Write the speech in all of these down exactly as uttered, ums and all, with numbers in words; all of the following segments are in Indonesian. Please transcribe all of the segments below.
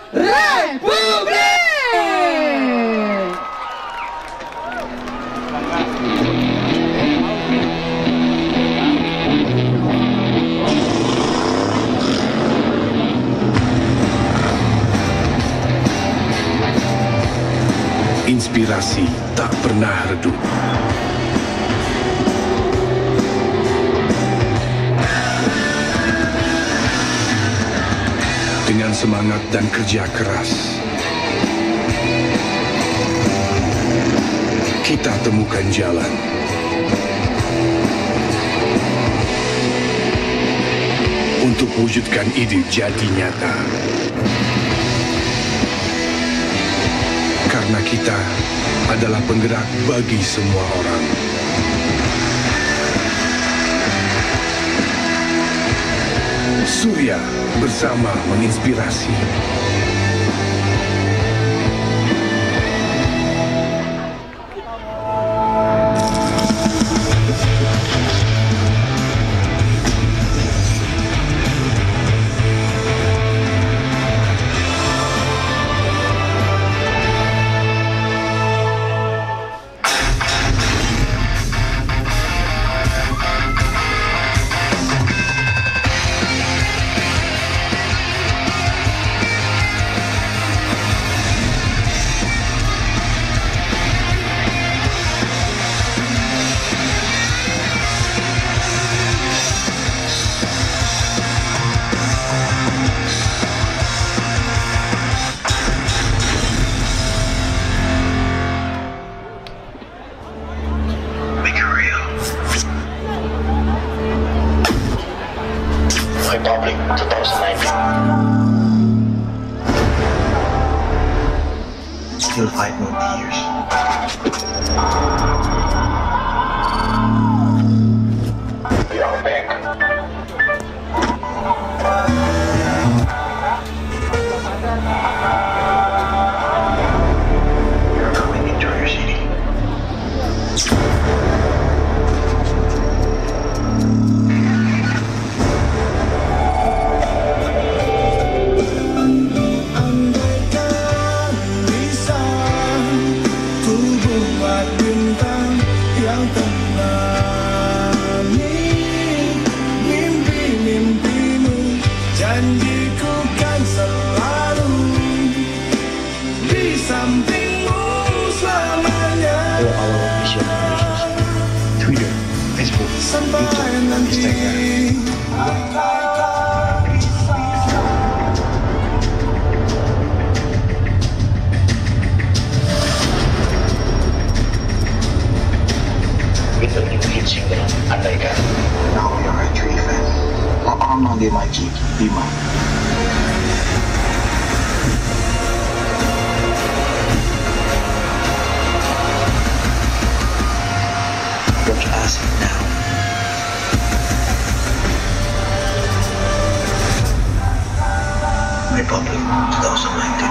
Republik. Inspirasi tak pernah redup. Dengan semangat dan kerja keras, kita temukan jalan. Untuk wujudkan ide jadi nyata. Karena kita adalah penggerak bagi semua orang. Surya bersama menginspirasi. Republic twenty nineteen. Still five more years. We are back. We are coming into your city. Janjiku kan selalu di sampingmu selamanya. Follow our mission Twitter, Facebook, YouTube, Instagram. With a new hit single, Andaikan. Now we are at three fans. Orang dia maju, lima. Watch us now. Republic twenty nineteen.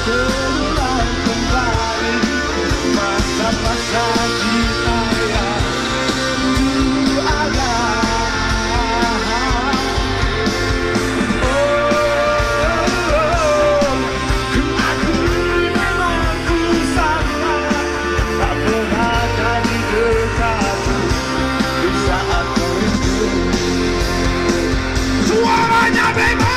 terulang kembali masa-masa kita yang dulu ada. Suaranya bebas.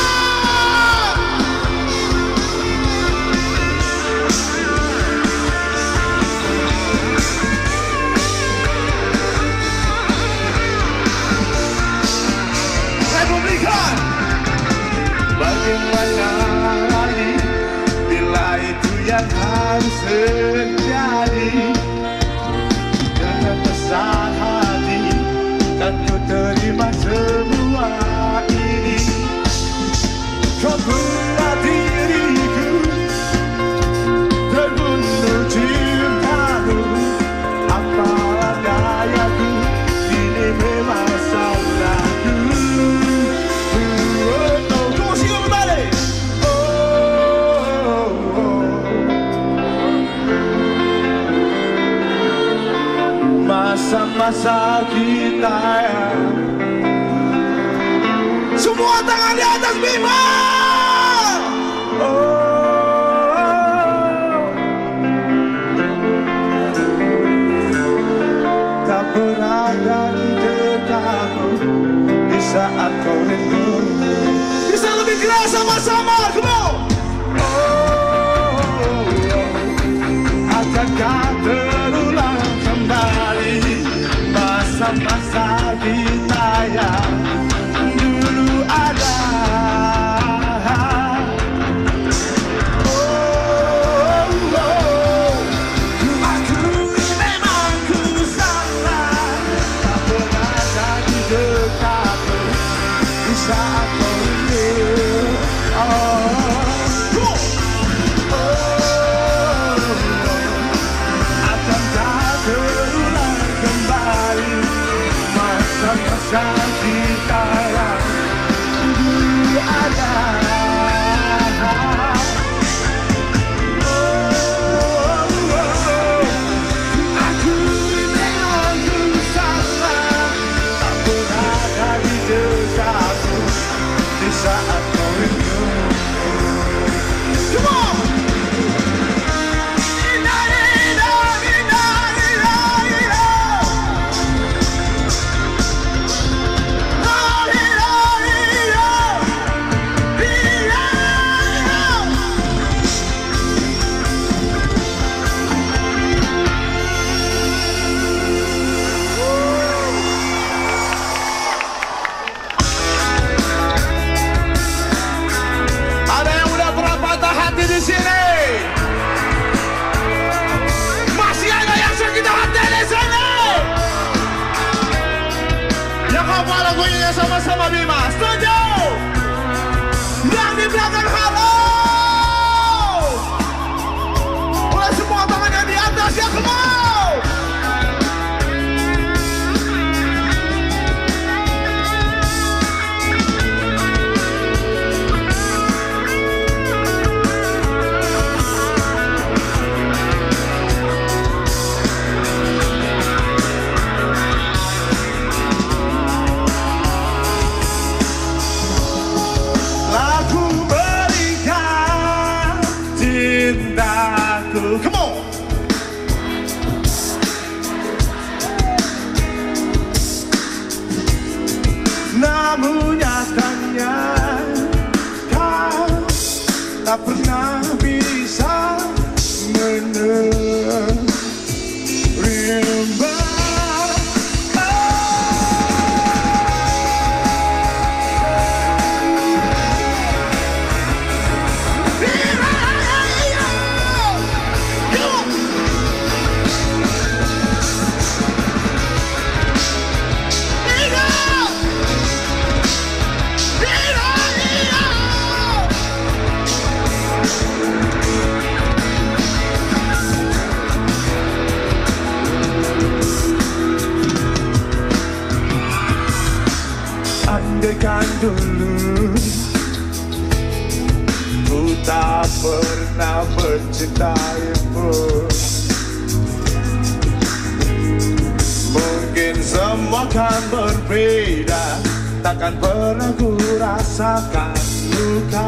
Republikan. Bagaimana lagi bila itu yang harus terjadi? Dengan besar hati kan ku terima semua ini. Kau buat diriku terbunuh cintamu. Apalah dayaku, ini memang salahku. Oh, oh, come on, sing everybody. Oh, oh, oh. Masa-masa kita yang Semua tangan di atas Bima. oh, tak berada di dekatmu di saat kau rindu. Bisa lebih keras sama-sama. Come on. Oh, akankah terulang kembali masa-masa kita yang dulu ada? Oh, oh, akui memang ku salah, tak berada di dekatmu di saat kau rindu. Oh, akankah terulang kembali masa-masa kita yang dulu ada? Oh, oh, aku memang ku salah, tak berada di dekatmu di saat kau rindu. Come on. Ina, ina, ina, ina, ina. Oh, ina, ina. Ina, Ada yang udah pernah patah hati di sini? masih ada yang sakit hati di sini. Yang hafal lagunya sama-sama Bima, setuju? Yang di belakang halo. Oleh semua tangannya di atas ya, come on. Laku berikan cintaku. Come on. Namun nyatanya kau tak pernah bisa menerima. Andaikan dulu ku tak pernah pernah mencintaimu. Mungkin semua kan berbeda, takkan pernah ku rasakan luka.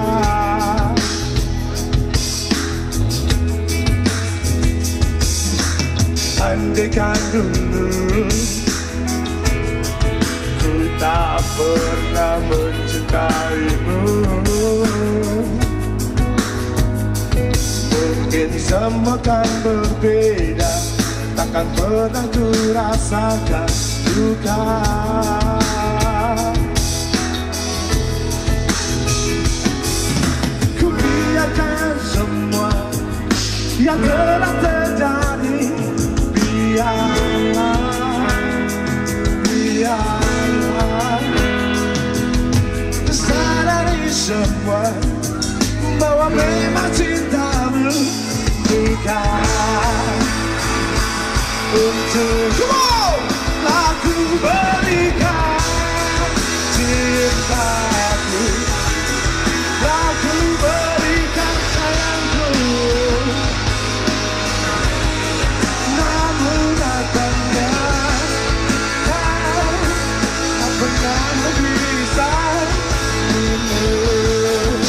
Andaikan dulu ku tak pernah mencintaimu, mungkin semua kan berbeda, takkan pernah ku rasakan luka. Ku biarkan semua yang telah terjadi, biarlah, biarlah. Sadari semua bahwa memang cintamu bukan untuk aku berikan cintaku, aku berikan sayangku. Namun datangnya kau tak pernah bisa menurut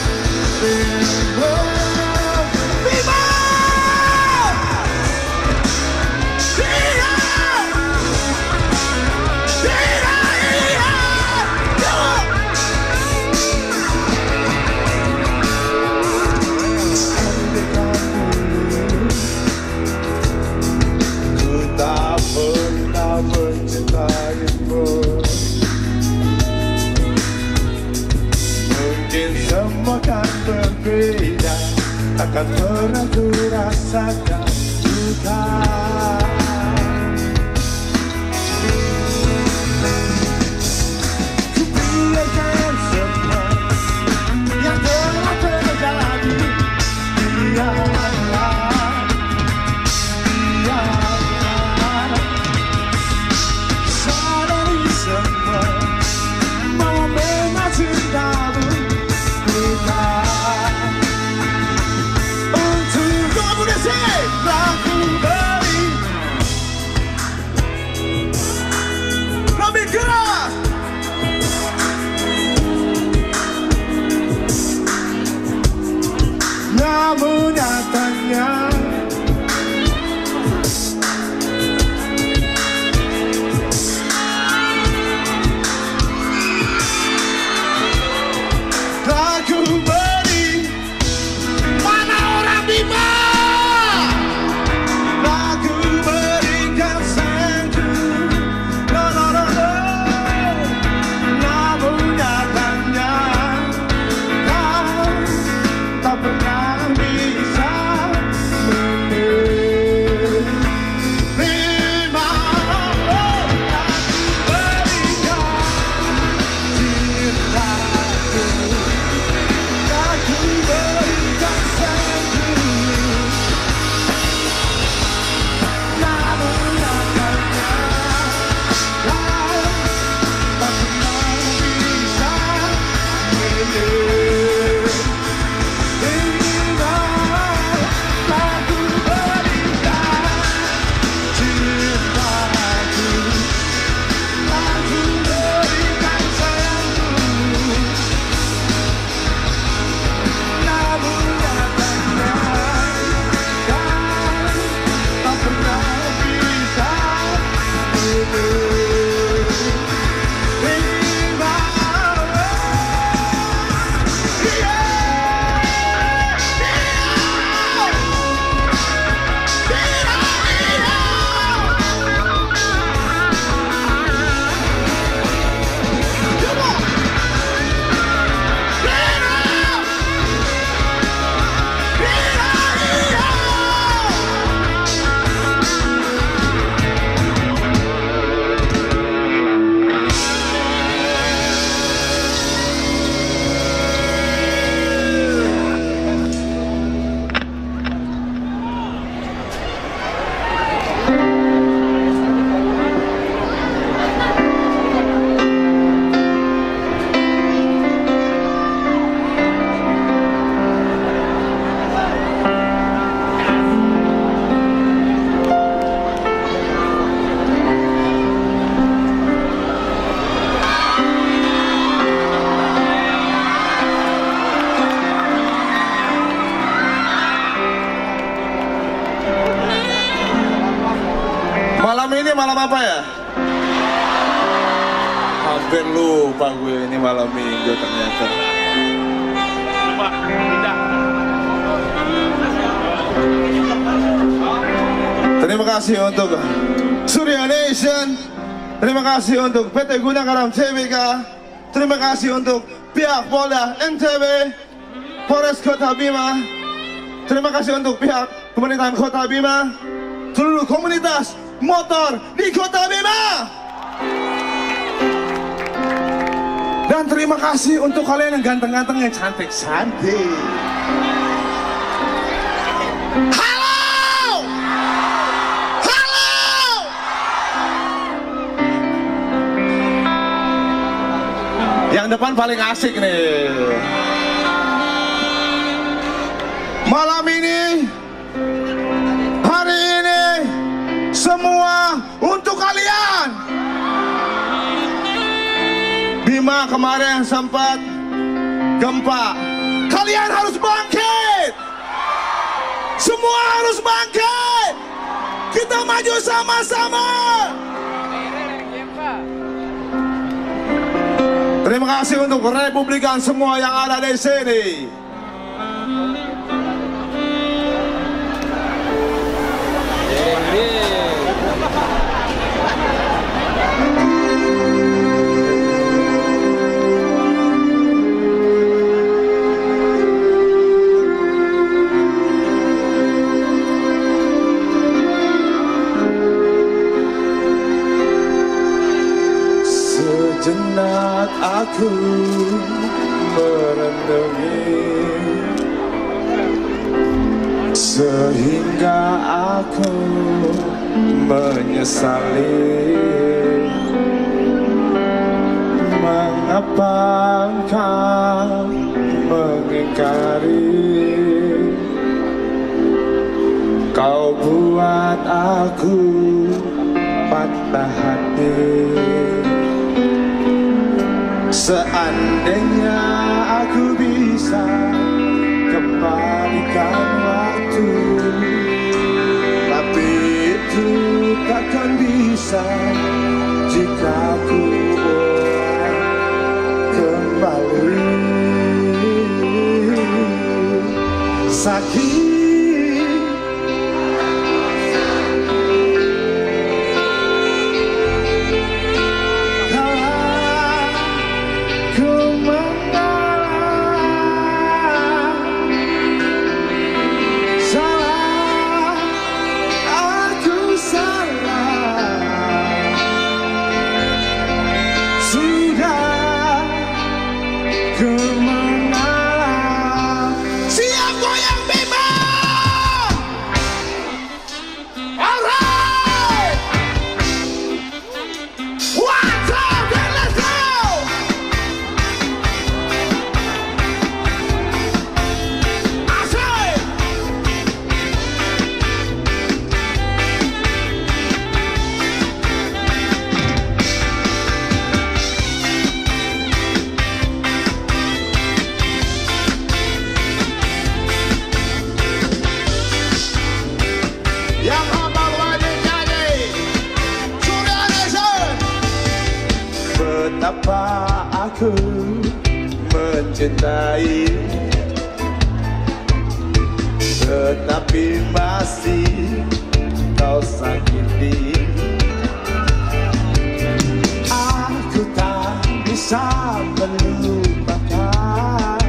mencintaimu. Mungkin semua kan berbeda, takkan pernah ku rasakan luka. Ku biarkan semua yang telah terjadi, biarlah, biarlah. Sadari semua bahwa memang cintamu bukan untuk kamu di sini. Aku beri lebih keras. Namun nyatanya aku beri, mana orang Bima? Aku berikan sayangku, no no no no. Namun nyatanya kau tak pernah bisa malam apa ya? Hampir lupa gue ini malam minggu ternyata. Terima kasih untuk Surya Nation. Terima kasih untuk P T Guna Garam T B K. Terima kasih untuk pihak Polda N T B, Polres Kota Bima. Terima kasih untuk pihak pemerintahan Kota Bima, seluruh komunitas motor di Kota Bima. Dan terima kasih untuk kalian yang ganteng-ganteng, yang cantik-cantik. Halo! Halo! Yang depan paling asik nih. Malam ini, hari ini, semua untuk kalian. Bima kemarin sempat gempa. Kalian harus bangkit. Semua harus bangkit. Kita maju sama-sama. Terima kasih untuk Republikan semua yang ada di sini. Sejenak aku merenungi, sehingga aku menyesali mengapa engkau mengingkari. Kau buat aku patah hati. Seandainya aku bisa kembalikan waktu, tapi itu takkan bisa jika ku boleh kembali. Sakit betapa aku mencintai, tetapi masih kau sakiti. Aku tak bisa melupakan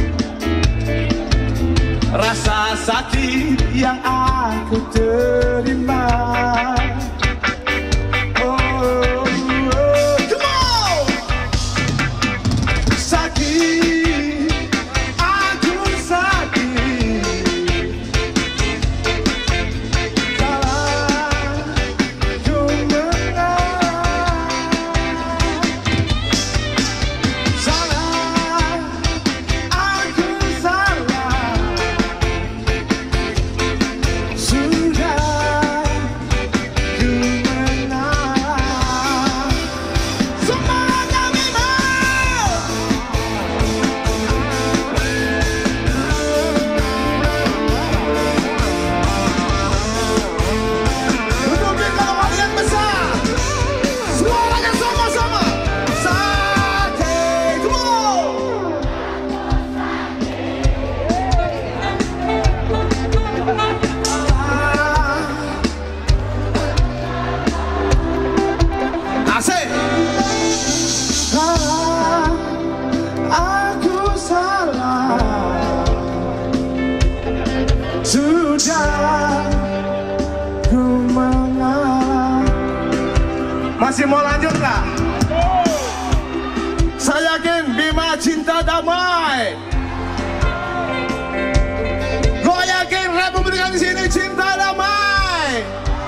rasa sakit yang aku terima. Sudah Sudah ku mengalah. Masih mau lanjut nggak? Saya yakin Bima cinta damai. Gue yakin Republik di sini cinta damai.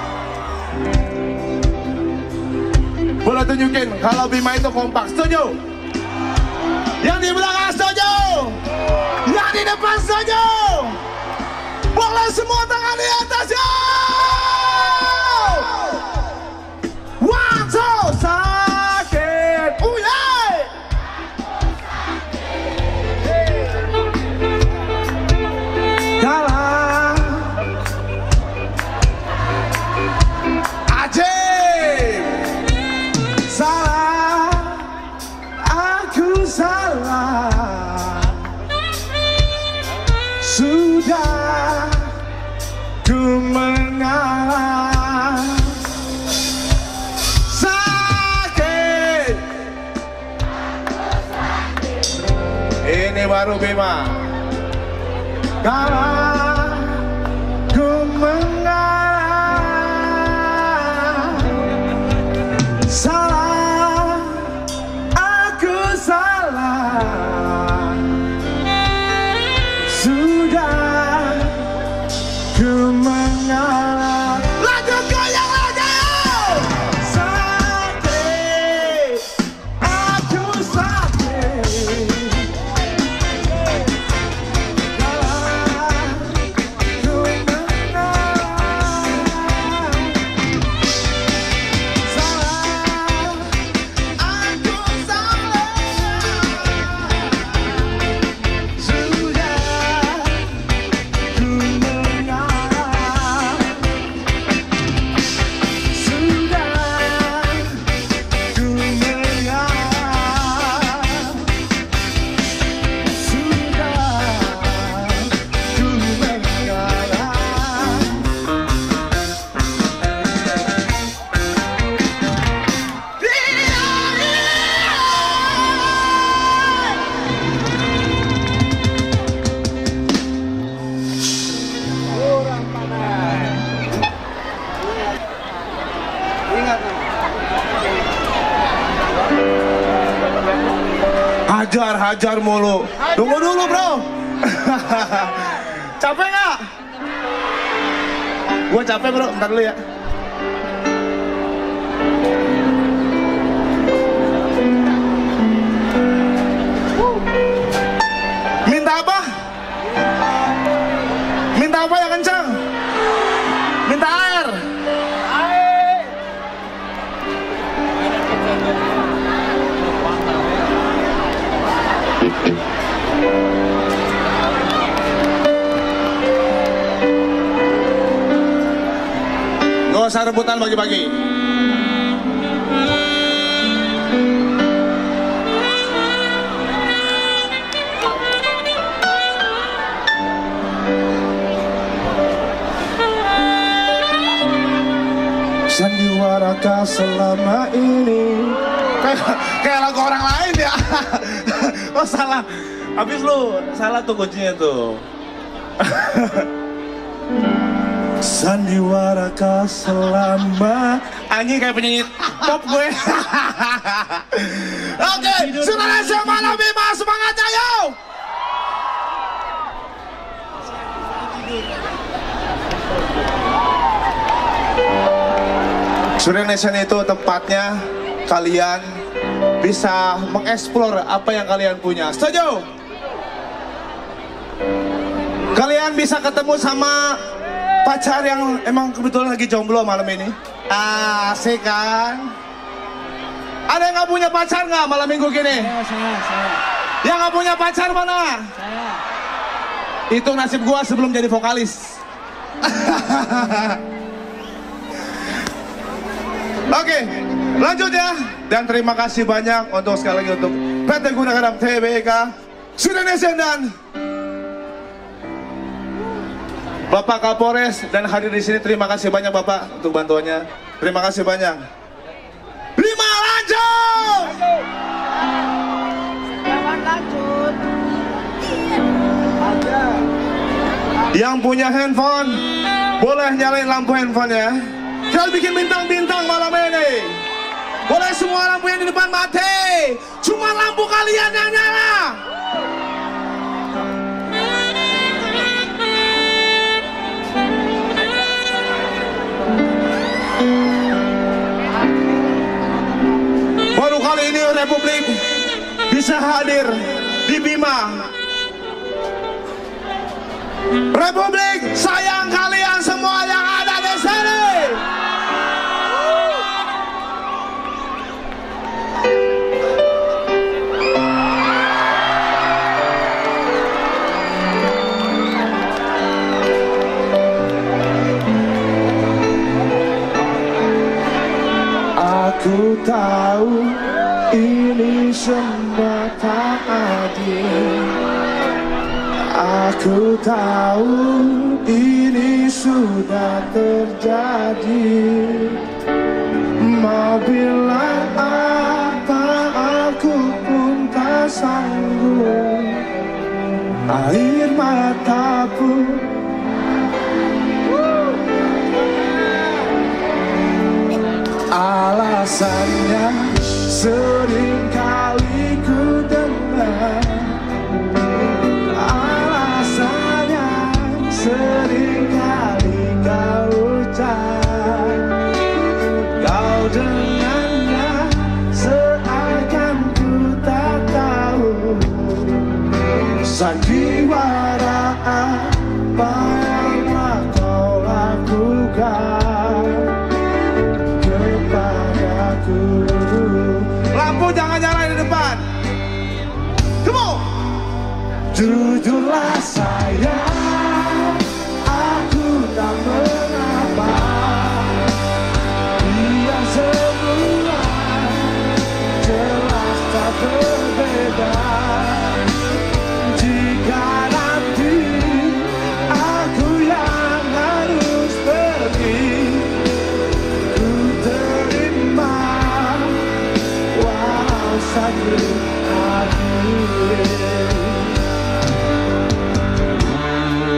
Boleh tunjukin kalau Bima itu kompak, setuju? Yang di belakang setuju? Yang di depan setuju? Boleh semua tangan di atas ya! One, two, sakit, oh yeah! Kalah Ajib! Salah, aku salah. Sudah ku mengalah. Sakit. Ini baru Bima. Kalah ku mengalah. Salah, aku salah. Sudah ku mengalah. Lanjut goyang lagi. Sakit, aku sakit. Kalah ku mengalah. Salah, aku salah. Sudah ku mengalah. Sudah ku mengalah. Sudah ku Hajar, hajar mulu. Tunggu dulu bro. Capek nggak? Gue capek bro, bentar dulu ya. Minta apa? Minta apa yang kencang? Minta air. Gak usah rebutan bagi-bagi. Sandiwara selama ini. Kayak, kayak lagu orang lain ya. Oh salah. Habis lu salah tuh kuncinya tuh. Sandiwara selama. Anjing kayak penyanyi pop gue. Oke, Surya Malam Bima, semangat ayo. Surya Nation itu tempatnya kalian bisa mengeksplor apa yang kalian punya. Setuju? Kalian bisa ketemu sama pacar yang emang kebetulan lagi jomblo malam ini. Asik kan? Ada yang gak punya pacar gak malam minggu gini? Saya, saya, saya. Yang gak punya pacar mana? Saya. Itu nasib gua sebelum jadi vokalis. Oke, lanjut ya. Dan terima kasih banyak untuk sekali lagi untuk P T Gunagaram T B K, Surya Nation dan Bapak Kapolres dan hadir di sini. Terima kasih banyak Bapak untuk bantuannya. Terima kasih banyak. Lima lanjut. Jangan lanjut. Ada. Yang punya handphone boleh nyalain lampu handphonenya. Kita bikin bintang-bintang malam ini. Boleh semua lampu yang di depan mati, cuma lampu kalian yang nyala. Baru kali ini Republik bisa hadir di Bima. Republik sayang kalian semua yang ada di sini. Aku tahu ini semua tak adil. Aku tahu ini sudah terjadi. Mau bilang apa aku pun tak sanggup. Air mata pun alasannya sering kali ku dengar. Alasannya sering kali kau ucap. Kau dengannya seakan ku tak tahu sandiwara apa yang telah kau lakukan kepadaku. Lampu jangan nyalain di depan. Come on. Jujurlah sayang, aku tak mengapa. Biar semua jelas tak berbeda. Jika nanti aku yang harus pergi, ku terima walau sakit hati.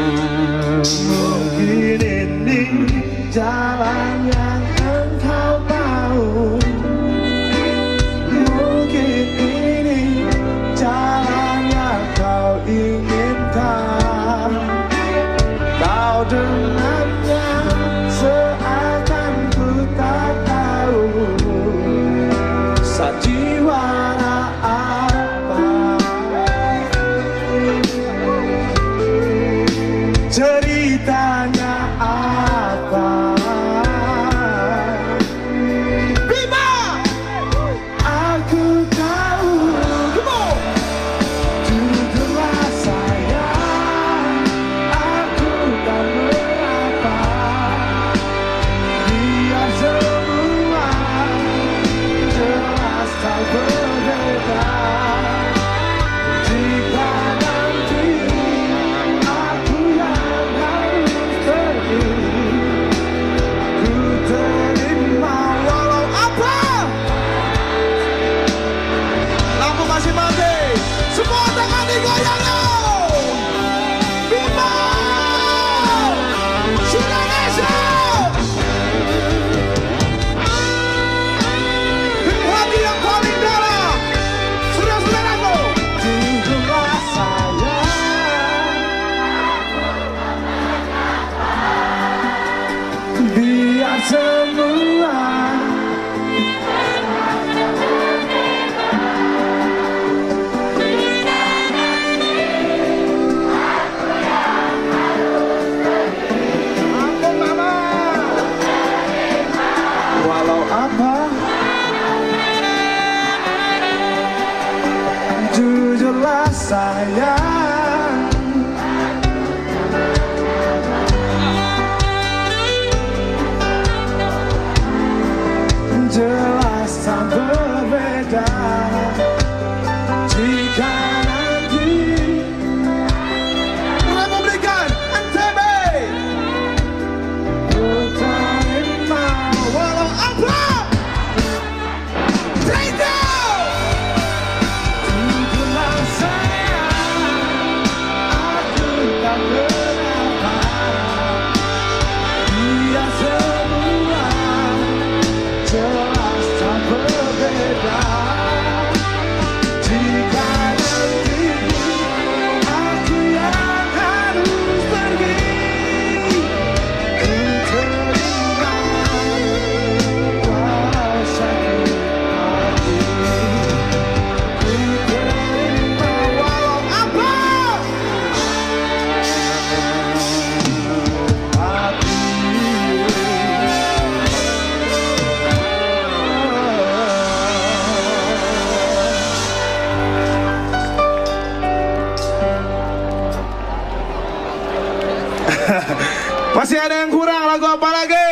Masih ada yang kurang, lagu apa lagi?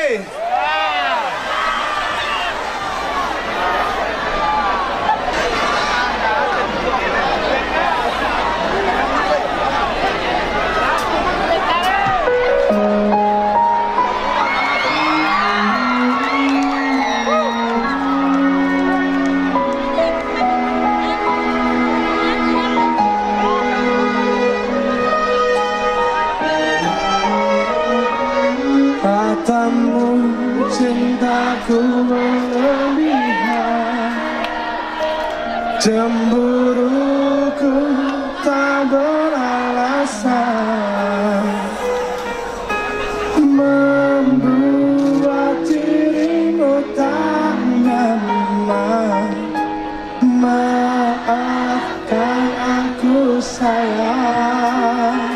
Katamu cintaku berlebihan, cemburuku tak beralasan, membuat dirimu tak nyaman. Maafkan aku sayang.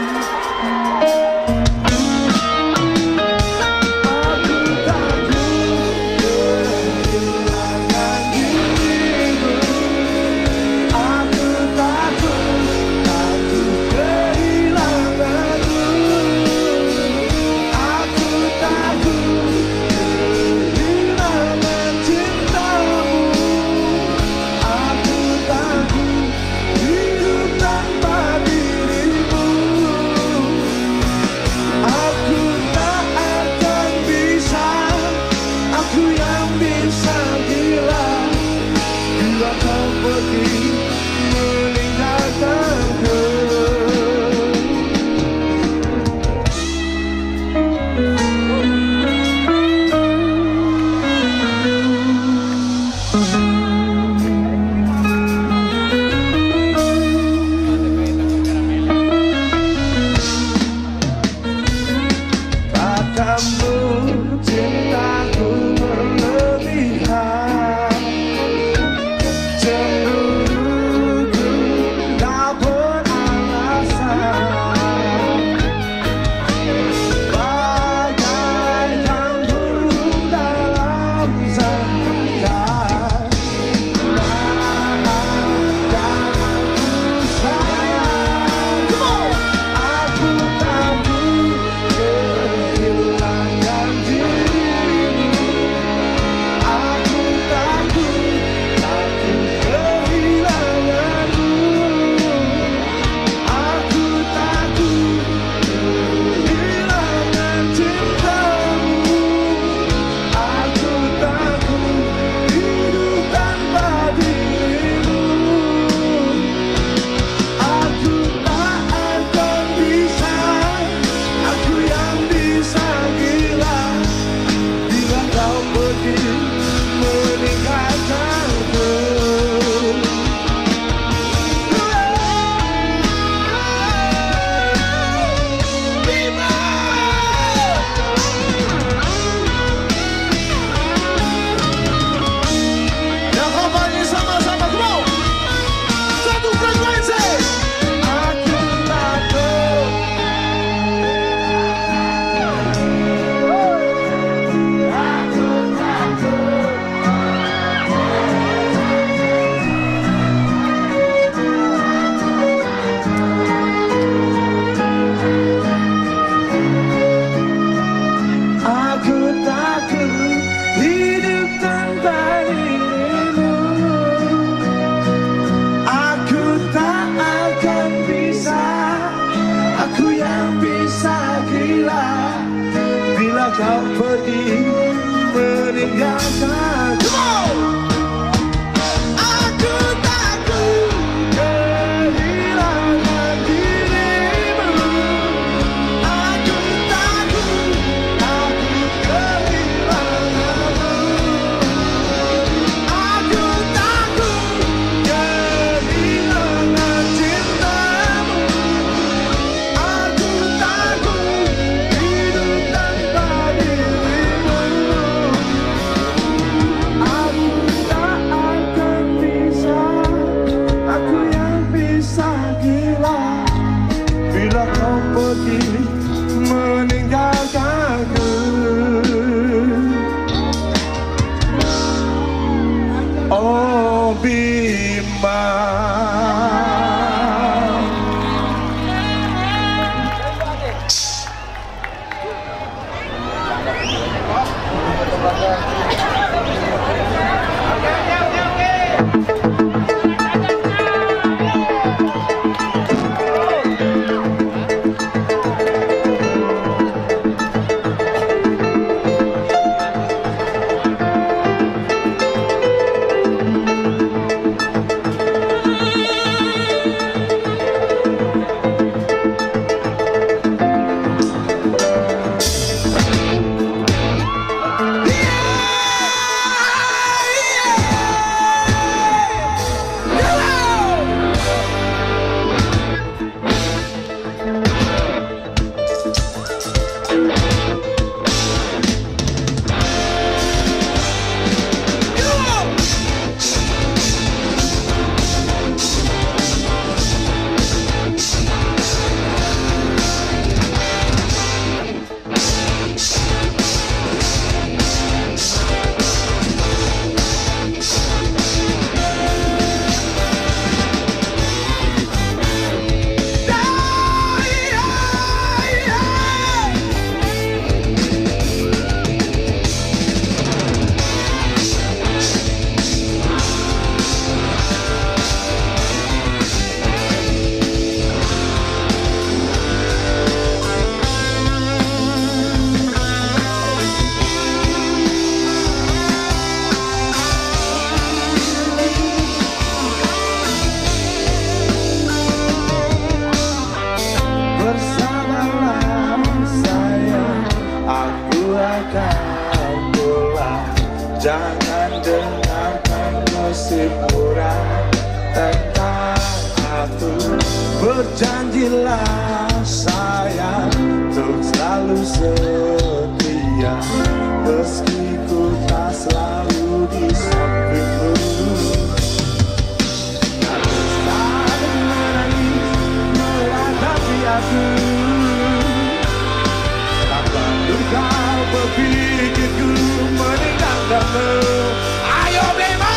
kau pergi meninggalkan. Aku takut kehilangan dirimu. Aku takut, takut kehilanganmu. Aku takut kehilangan cintamu. Aku takut hidup tanpa dirimu. Aku tak akan bisa, aku yang bisa gila bila kau pergi meninggalkanku. Oh Bima, Jangan dengarkan gosip orang tentang aku. Berjanjilah sayang untuk selalu setia, meski ku tak selalu di sampingmu. Tak menangis meratapi aku, tak perlu kau berpikirku meninggalkanmu. Ayo Bimo!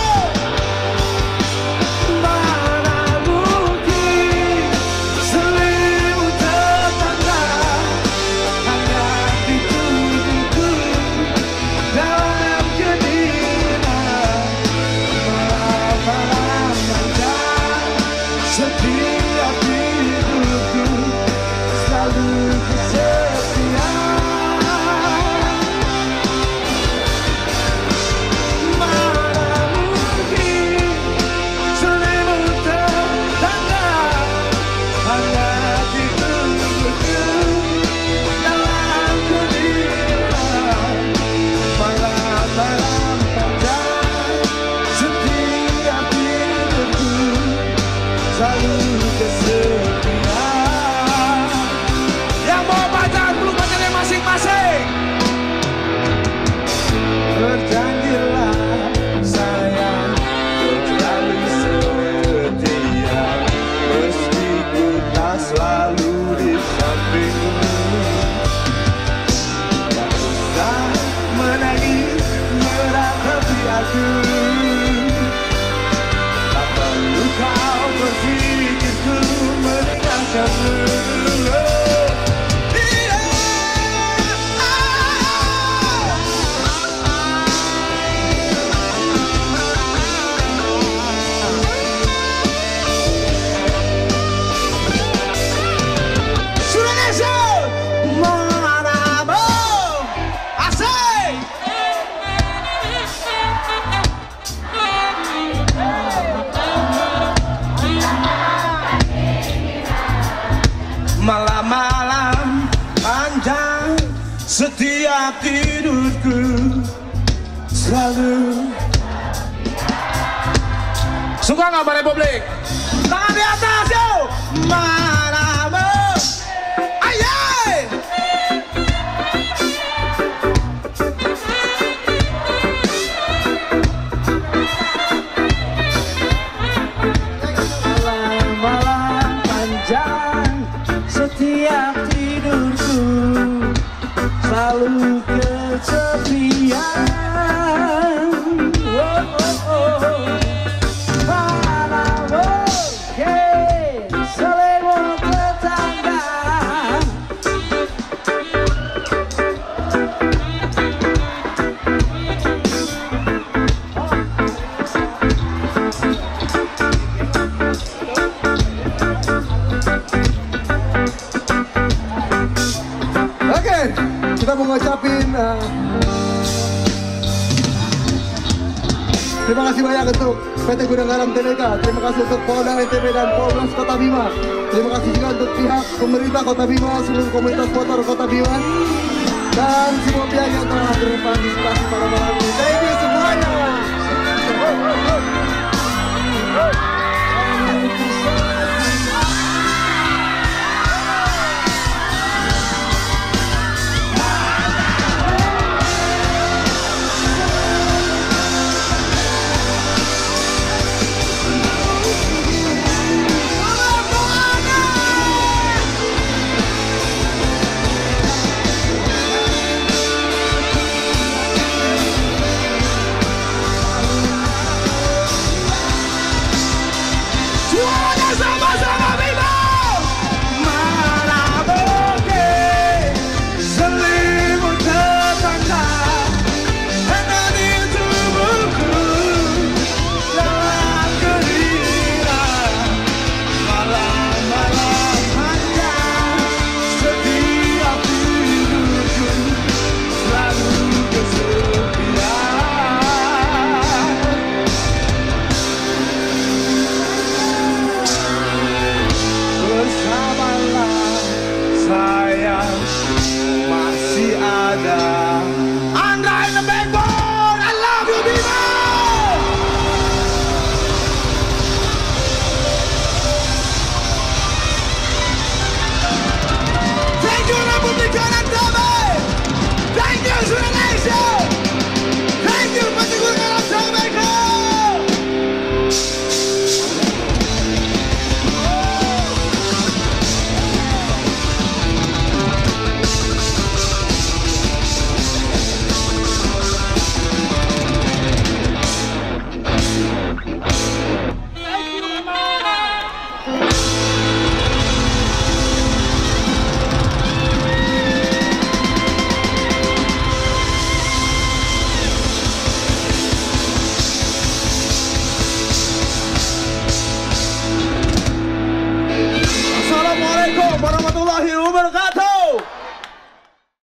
Malam-malam panjang setiap tidurku selalu. Suka nggak Mbak Republik? Tangan di atas yuk! Manamu ayai! Malam-malam panjang setiap tidurku selalu kesepian. Oh, oh, oh. Mana mungkin selimut tetangga. Oke, kita mau ngucapin uh, terima kasih banyak untuk P T Gudang Garam Tbk. Terima kasih untuk Polda N T B dan Polres Kota Bima. Terima kasih juga untuk pihak pemerintah Kota Bima, seluruh komunitas motor Kota Bima, dan semua pihak yang telah berpartisipasi pada malam ini. Thank you semuanya. Masih ada Andra in the backbone. I love warahmatullahi wabarakatuh.